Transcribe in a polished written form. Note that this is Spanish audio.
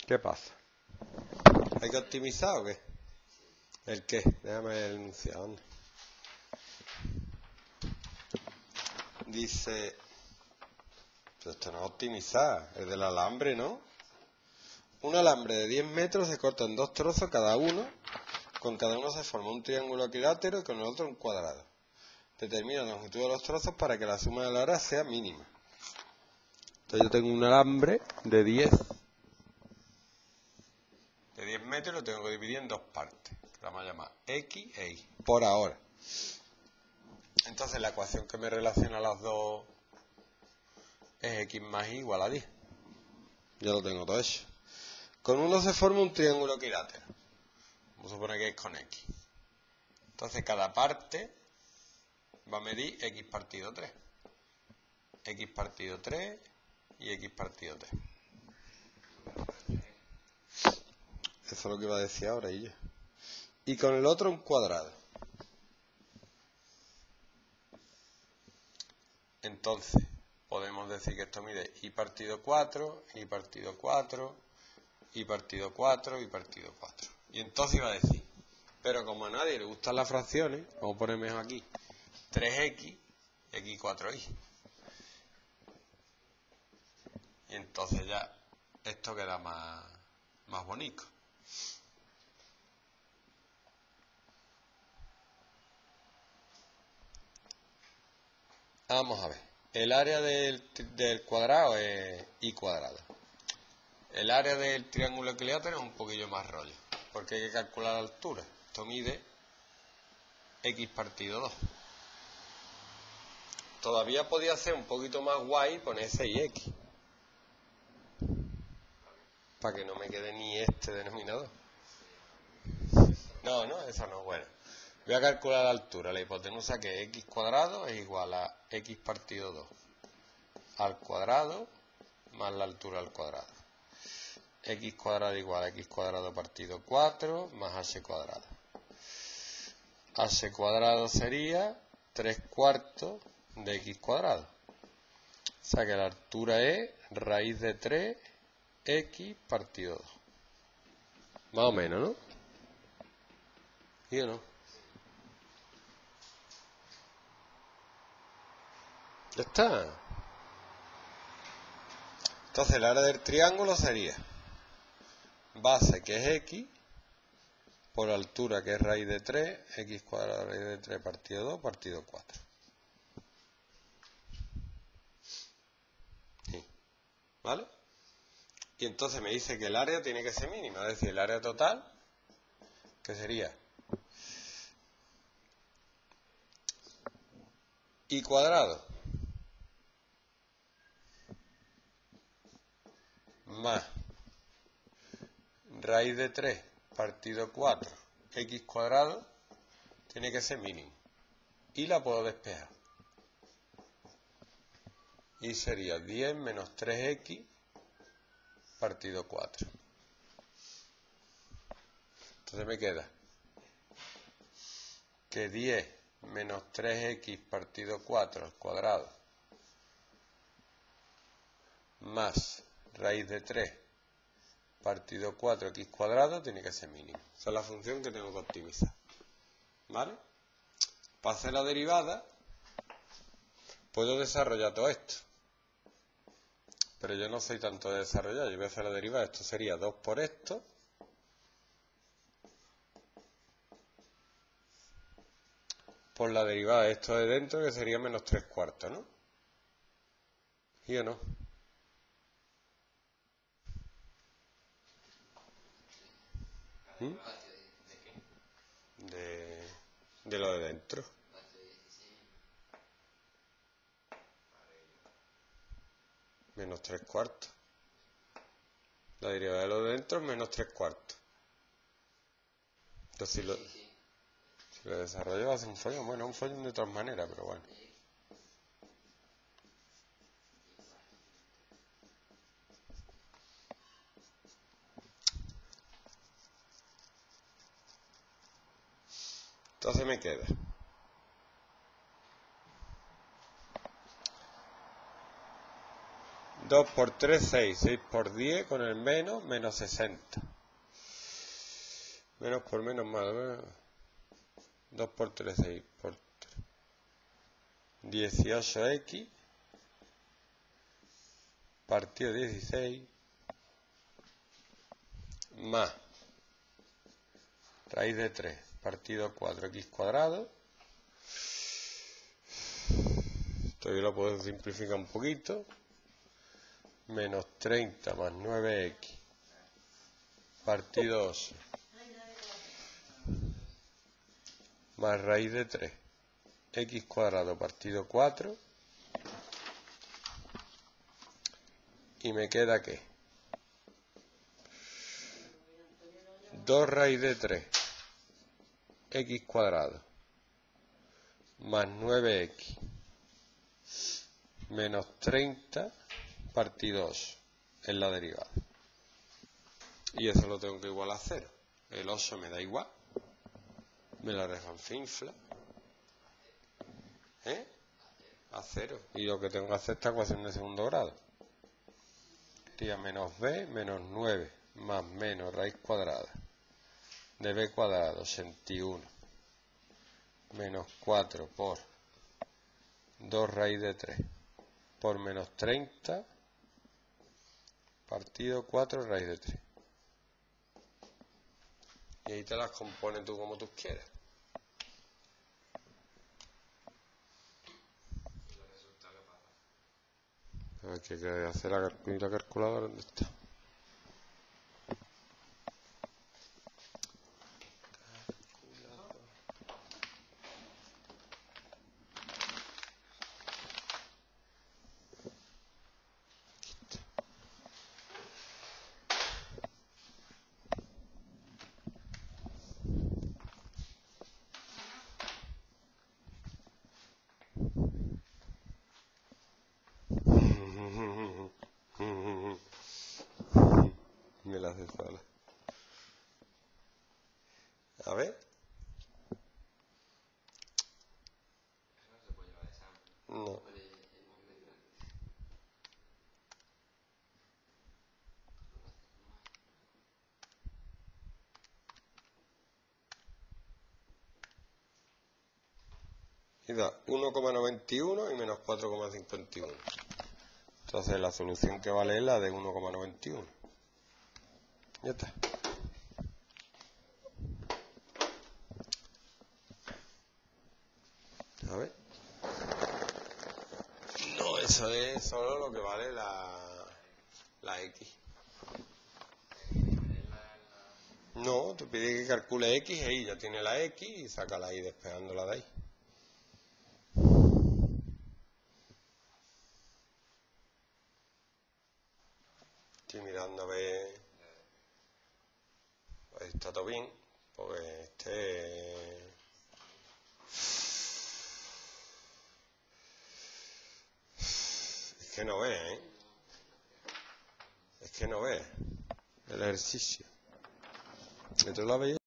¿Qué pasa? ¿Hay que optimizar o qué? ¿El qué? Déjame ver el enunciado. ¿Dónde? Dice... Pero esto no es optimizar, es del alambre, ¿no? Un alambre de 10 metros se corta en 2 trozos cada uno. Con cada uno se forma un triángulo equilátero y con el otro un cuadrado. Determina la longitud de los trozos para que la suma de la hora sea mínima. Entonces yo tengo un alambre de 10 metros y lo tengo que dividir en dos partes. Que la vamos a llamar X e Y, por ahora. Entonces la ecuación que me relaciona las dos es X más Y igual a 10. Ya lo tengo todo hecho. Con uno se forma un triángulo equilátero. Vamos a suponer que es con X. Entonces cada parte va a medir X partido 3. X partido 3 y X partido 3. Eso es lo que iba a decir ahora y yo. Y con el otro un cuadrado. Entonces, podemos decir que esto mide Y partido 4, Y partido 4, Y partido 4, Y partido 4. Y entonces iba a decir, pero como a nadie le gustan las fracciones, vamos a poner mejor aquí, 3X, X4Y. Y entonces ya esto queda más bonito. Vamos a ver. El área del cuadrado es Y cuadrado. El área del triángulo equilátero es un poquillo más rollo, porque hay que calcular la altura. Esto mide X partido 2. Todavía podía ser un poquito más guay y poner 6X. Para que no me quede ni este denominador. No, esa no es buena. Voy a calcular la altura. La hipotenusa que X cuadrado es igual a X partido 2 al cuadrado más la altura al cuadrado. X cuadrado igual a X cuadrado partido 4 más H cuadrado. H cuadrado sería 3 cuartos de X cuadrado. O sea que la altura es raíz de 3X partido 2. Más o menos, ¿no? ¿Sí o no? Ya está. Entonces el área del triángulo sería base, que es X, por altura, que es raíz de 3, X cuadrado raíz de 3 partido 2, partido 4. Sí. ¿Vale? Y entonces me dice que el área tiene que ser mínima, es decir, el área total, que sería Y cuadrado más raíz de 3 partido 4 X cuadrado tiene que ser mínimo. Y la puedo despejar. Y sería 10 menos 3X partido 4. Entonces me queda que 10 menos 3X partido 4 al cuadrado más raíz de 3 partido 4X cuadrado tiene que ser mínimo. Esa es la función que tengo que optimizar. ¿Vale? Para hacer la derivada puedo desarrollar todo esto. Pero yo no soy tanto de desarrollar. Yo voy a hacer la derivada. Esto sería 2 por esto. Por la derivada de esto de dentro, que sería menos 3 cuartos, ¿no? ¿Sí o no? ¿Mm? De lo de dentro. Menos 3 cuartos. La derivada de lo de dentro es menos 3 cuartos. Entonces si lo desarrollo va a ser un follón. Bueno, un follón de todas maneras, pero bueno. Entonces me queda 2 por 3, 6. 6 por 10 con el menos, menos 60. Menos por menos más. 2 por 3, 6 por 3. 18x partido 16 más raíz de 3 partido 4x cuadrado. Esto yo lo puedo simplificar un poquito. Menos 30 más 9x partido 8 más raíz de 3 x cuadrado partido 4 y me queda ¿qué? 2 raíz de 3 x cuadrado más 9x menos 30 partido 8 es la derivada. Y eso lo tengo que igualar a 0. El 8 me da igual. Me la refanfinfla. A 0. Y lo que tengo que hacer es esta ecuación de segundo grado. Sería menos b menos 9 más menos raíz cuadrada de b cuadrado 81 menos 4 por 2 raíz de 3 por menos 30 partido 4 raíz de 3. Y ahí te las compones tú como tú quieras. Hay que hacer la calculadora. ¿Dónde está? Me la hace sola. A ver. No. Y da 1,91 y menos 4,51. Entonces la solución que vale es la de 1,91. Ya está. A ver. No, eso es solo lo que vale la X. No, te pide que calcule X, ahí ya tiene la X y saca la Y despejándola de ahí. Estoy mirando a ver. Pues está todo bien, porque es que no ve, ¿eh? Es que no ve el ejercicio. ¿Esto lo habéis